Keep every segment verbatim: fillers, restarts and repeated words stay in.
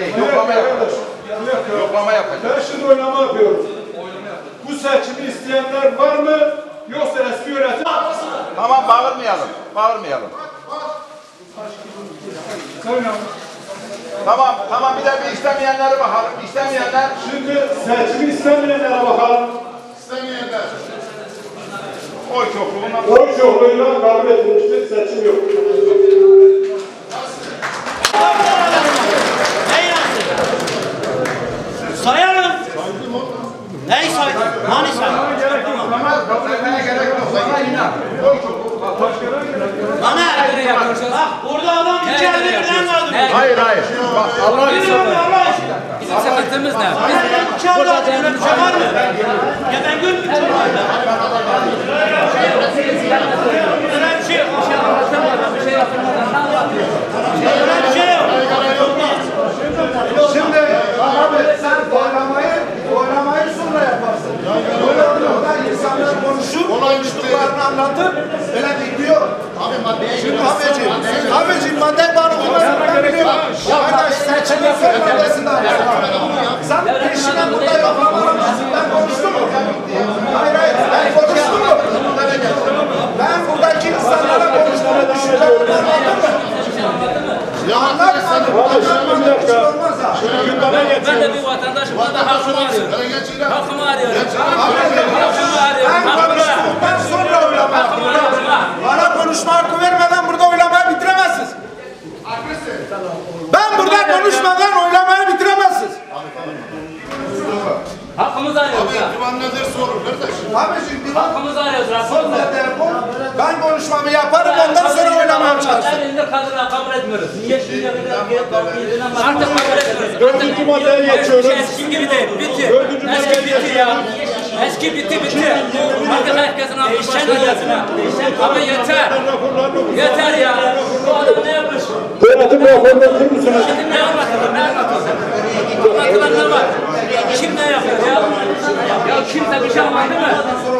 değil. Yoklama yapacağız. Yoklama yapacağız. Ben şimdi oylama yapıyorum. Bu seçimi isteyenler var mı? Yoksa eski yönetim... Tamam, bağırmayalım. Bağırmayalım. Tamam, tamam. Bir de bir istemeyenlere bakalım. İstemeyenler... Şimdi seçimi istemeyenlere bakalım. İstemeyenler. Oy çokluğundan... Oy çokluğuyla kabul edilmiştir. Seçim yok. Sayalım. Neyi saydın? Hani saydın? Bana bak burada adam iki elli birden kaldı. Hayır, hayır. Bak, Allah Bizim sıkıntımız ne? iki elli altı böyle bir şey var mı? Ya ben görmüyorum. Öyle bir şey yok. Bir şey yapamadan öyle bir şey yok. Şimdi abi sen oylamayı, oylamayı sonra yaparsın. Böyle oradan insanlar konuşur, konuştuklarını anlatır, öyle gidiyor. Abi maddeye Şimdi abiciğim, abiciğim madde bana okumasın ben biliyorum. Arkadaş seçimde son maddesinde sen peşine burada yok ama ben konuştum mu? Hayır hayır, ben konuştum mu? Ben buradaki insanlara konuştuğumu düşüncelerimi anlattım mı? Ya anlatmadım. Anlatmadım. Bir şey olmaz ha. Ben de bir vatandaşım. Ben de hakkımı arıyorum. Hakkımı arıyorum. Hakkımı arıyorum. Ben konuştuktan sonra oylama yapıyorum. Bana konuşma hakkı vermeden burada oylamayı bitiremezsiniz. Ben burada konuşmadan oylamayı bitiremezsiniz. Hakkımızı arıyoruz. divan ne derse olur kardeşim. Abiciğim divan Hakkımızı arıyoruz. sonra telefon. Ben konuşmamı yaparım ondan sonra oylamaya çıkarsın. Ben elinde kadına kabul etmiyoruz. Niye şimdi artık kabul etmiyoruz. Dördüncü maddeye geçiyoruz. Eski gibi değil. Bitti. Dördüncü Eski maddeye bitti geçiyoruz. ya. Eski bitti bitti. Artık herkesin aklı şen odasına. Ama yeter. Yeter ya. Bu adam ne yapmış? Yönetim raporunu okur musunuz? Şimdi ne anlatılır? Ne anlatılır? Anlatılan ne var? Kim ne yapıyor ya? Ya kimse bir şey anlattı mı?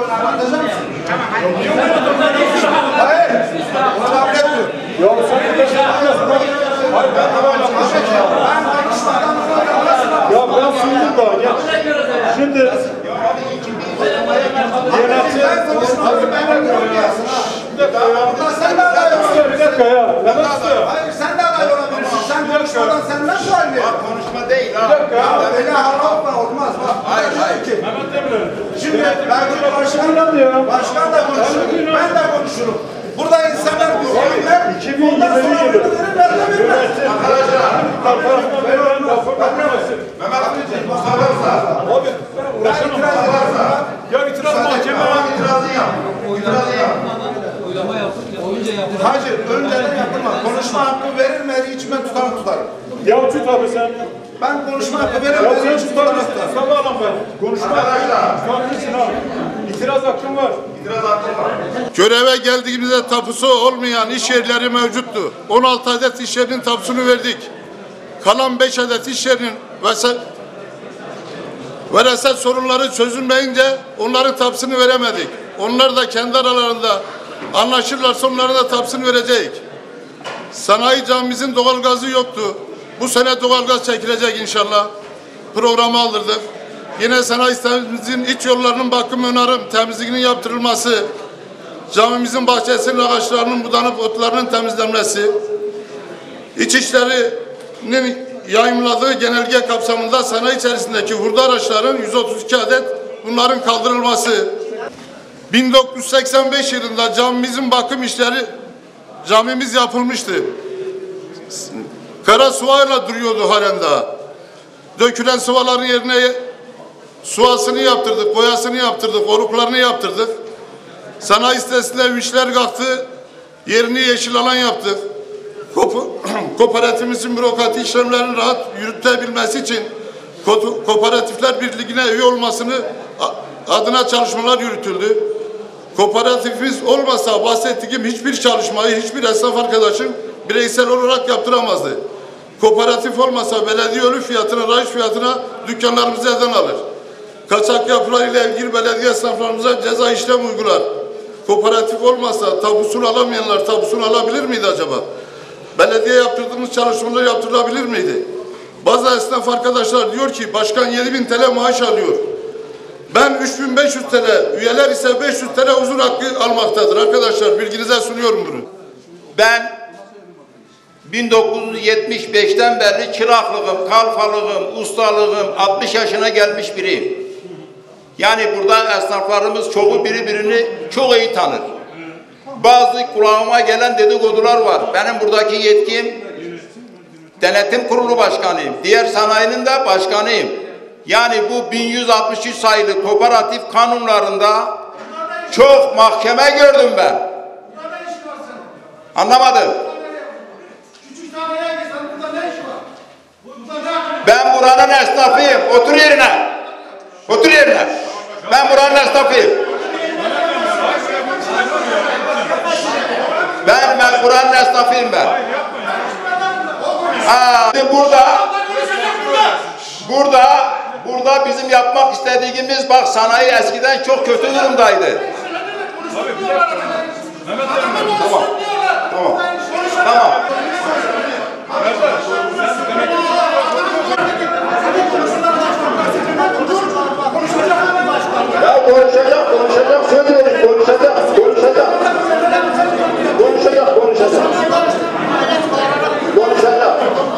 Hayır. Kabul etmiyorum. Yok sen de şey yapıyorsun. Hayır ben tamam yapmışım. Ben konuşmadan oylamasın. Ya ben sundum daha gel. Şimdi yönetim... Ben konuşmadım ben oylamıyorum ya. Bir dakika ya. Sen de aday olabilirsin. Bir dakika ya. Mehmet Usta. Hayır sen de aday olabilirsin. Sen konuşmadan sen nasıl oy veriyorsun? Konuşma değil ha. Ya öyle halka olmaz bak. Hayır hayır. Mehmet Demirel. Şimdi belki başkan, başkan da konuşur, ben de konuşurum. Burada insanlar biz eminler, ondan sonra bunu verirler de bilmez. Mehmet abiciğim, Mustafa Usta. Abi uğraşamam. Ya itiraz mahkeme. İtirazı yap. İtirazı yap. Hacı önceden yapılmaz. Konuşma hakkı verilmediği için ben tutarım tutarım. Ya tut abi sen. Ben konuşma hakkı Ya verilmediği sen için tutar tutarım mısın? tutarım. Sabahlan ben. Konuşma hakkın abi. İtiraz hakkın var. İtiraz hakkı var. Göreve geldiğimizde tapusu olmayan iş yerleri mevcuttu. on altı adet iş yerinin tapusunu verdik. Kalan beş adet iş yerinin vereset sorunları çözülmeyince onların tapusunu veremedik. Onlar da kendi aralarında anlaşırlarsa onların da tapusunu verecek. Sanayi camimizin doğalgazı yoktu. Bu sene doğalgaz çekilecek inşallah. Programı aldırdık. Yine sanayi sitemizin iç yollarının bakım, onarım, temizliğinin yaptırılması, camimizin bahçesinin ağaçlarının budanıp otlarının temizlenmesi, İçişleri'nin yayımladığı genelge kapsamında sanayi içerisindeki hurda araçların yüz otuz iki adet bunların kaldırılması, bin dokuz yüz seksen beş yılında camimizin bakım işleri camimiz yapılmıştı. Kara sıvayla duruyordu halen daha. Dökülen sıvaların yerine suasını yaptırdık, boyasını yaptırdık, oruklarını yaptırdık. Sanayi sitesinde işler kalktı, yerini yeşil alan yaptık. Kooperatifimizin bürokrasi işlemlerini rahat yürütebilmesi için Kooperatifler Birliği'ne üye olmasını adına çalışmalar yürütüldü. Kooperatifimiz olmasa bahsettiğim hiçbir çalışmayı hiçbir esnaf arkadaşım bireysel olarak yaptıramazdı. Kooperatif olmasa belediye ölü fiyatına, rayış fiyatına dükkanlarımızı elden alır. Kaçak yapılarıyla ilgili belediye esnaflarımıza ceza işlem uygular. Kooperatif olmasa tapusunu alamayanlar tapusunu alabilir miydi acaba? Belediye yaptırdığımız çalışmaları yaptırılabilir miydi? Bazı esnaf arkadaşlar diyor ki başkan yedi bin T L maaş alıyor. Ben üç bin beş yüz T L, üyeler ise beş yüz T L huzur hakkı almaktadır. Arkadaşlar bilginize sunuyorum bunu. Ben bin dokuz yüz yetmiş beşten beri çıraklığım, kalfalığım, ustalığım, altmış yaşına gelmiş biriyim. Yani burada esnaflarımız çoğu biri birini çok iyi tanır. Bazı kulağıma gelen dedikodular var. Benim buradaki yetkim denetim kurulu başkanıyım. Diğer sanayinin de başkanıyım. Yani bu bin yüz altmış üç sayılı kooperatif kanunlarında çok mahkeme gördüm ben. Anlamadım. Ben buranın esnafıyım. Otur yerine. Otur yerine. Ben buranın esnafıyım. Ben, ben buranın esnafıyım ben. Ha, burada burada burada bizim yapmak istediğimiz bak sanayi eskiden çok kötü durumdaydı. Tamam. Tamam. Tamam. Ya konuşacak, konuşacak, söylüyorum, konuşacak, konuşacak. Konuşacak, konuşacak. Konuşacak.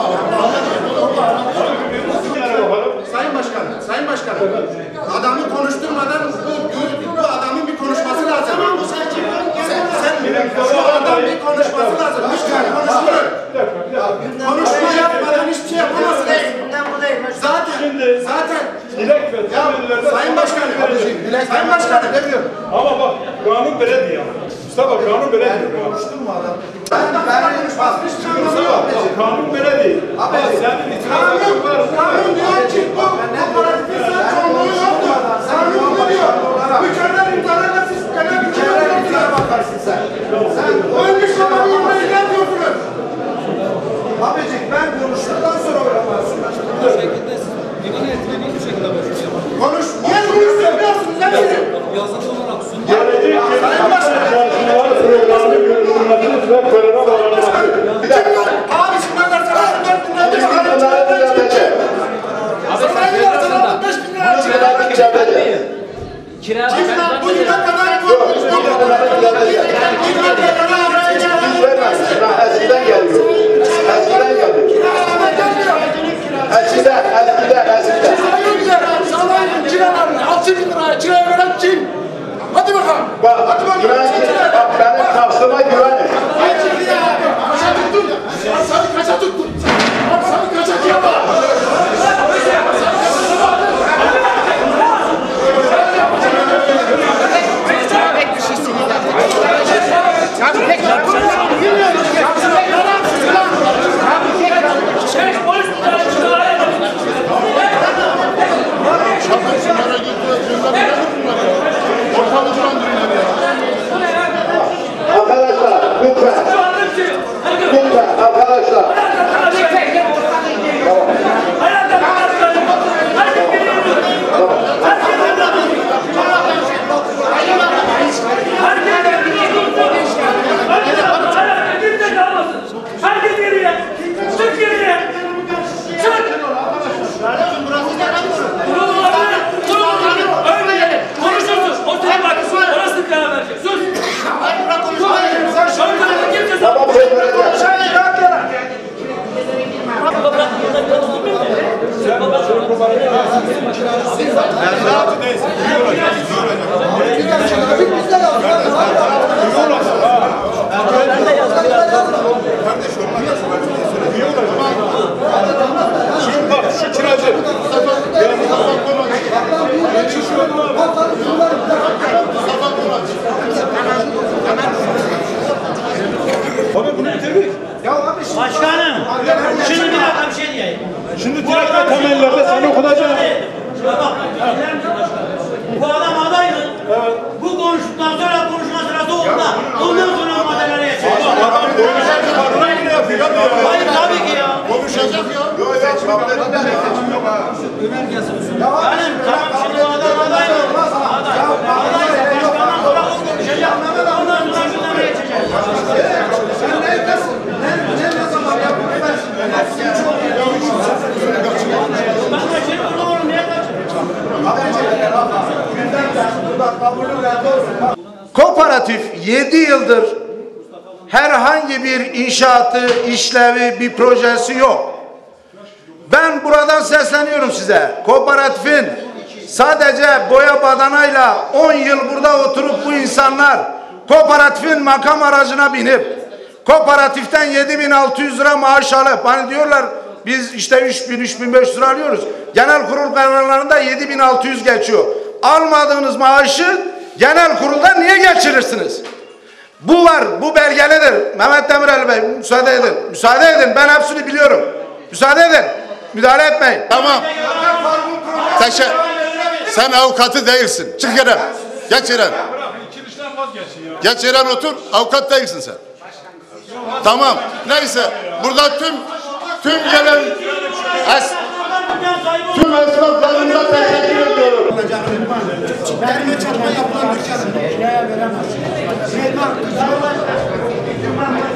Sayın Başkanım, Sayın Başkanım. Adamı konuşturmadan bu, bu adamın bir konuşması lazım. Sen, şu adam bir konuşması lazım. Başkan, konuşmuyor. Konuşma yapmadan hiçbir şey yapamazsın. Zaten, zaten. Ya, Sayın Başkanım, Sayın Başkanım demiyorum. Ama bak, kanun böyle diyor. Mustafa, kanun böyle diyor. Konuşturma adam. Ben de ben konuşmasını hiç anlamıyorum. Kanun böyle değil. Abi, senin itirazın kanun, var. kanun diyor ki bu kooperatifin sen çoğunluğu yoktur. Kanun bunu diyor. Mükemmel imtihanlarla siz genel mükemmel imtihana bakarsın sen. Sen ölmüş adamı imtihan diyorsunuz. Abicik ben konuştuktan sonra oynamazsın. Bu şekilde dinini etmediği bu şekilde başlıyor. Konuş. Niye konuşmuyorsunuz? Ne bileyim? Yazılı olarak sunduğu Sayın Başkanım programı görüşülmesiniz ve karara bağlanması. Abi şimdi ben de sana dört bin lira düzelteceğim. Sanayılar sana beş bin lira çıkarmak Düzelteceğim. Kira Kimden bu yıla kadar konuştuk? Eskiden geliyor. Eskiden geliyor. Eskiden, eskiden, eskiden. Sanayinin kiralarını altı bin liraya kiraya veren kim? Hadi bakalım. Bak, güven, bak benim şahsıma güvenin. Kaça tuttun? Sen kaça tuttun? Sen kaça kira? Arkadaşlar, lütfen. Lütfen, arkadaşlar. Herkes geriye! Çık geriye! Çık! Öyle konuşursun. Ortaya bak. Orası karar verecek. Sus. Tamam, söyleyeceğim. Şimdi bak, şu kiracı. Abi bunu bitirdik. Başkanım. Şimdi bir dakika bir şey diyeyim. Şimdi direkt ve temellerde seni okutacağım. Bak, bu adam adaydı. Evet. Bu konuştuktan sonra konuşma sırası oldu da ondan sonra maddelere geçecek. Adam konuşacak, karına yine yapıyor. Hayır tabii ki ya. Konuşacak ya. Yok, hiç kabul etmem. Yani tamam şimdi o adam aday mı? Aday. Adaysa başkandan sonra o konuşacak. Ondan sonra şundan geçecek. Sen ne ne ne zaman yapıyorsun? Kooperatif yedi yıldır herhangi bir inşaatı, işlevi, bir projesi yok. Ben buradan sesleniyorum size. Kooperatifin sadece boya badanayla on yıl burada oturup bu insanlar kooperatifin makam aracına binip kooperatiften yedi bin altı yüz lira maaş alıp hani diyorlar biz işte üç bin üç bin beş yüz lira alıyoruz. Genel kurul kararlarında yedi bin altı yüz geçiyor. Almadığınız maaşı genel kurulda niye geçirirsiniz? Bu var, bu belgelidir. Mehmet Demirel Bey müsaade edin. Müsaade edin, ben hepsini biliyorum. Müsaade edin. Müdahale etmeyin. Tamam. Teşekkür. Sen avukatı değilsin. Çık yere. Geç yere. İkilişten vazgeçin ya. Geç yere otur. Avukat değilsin sen. Tamam. Neyse. Burada tüm tüm gelen es, tüm esnaflarımıza teşekkür ediyorum. Derme çatma yapılan dükkanı.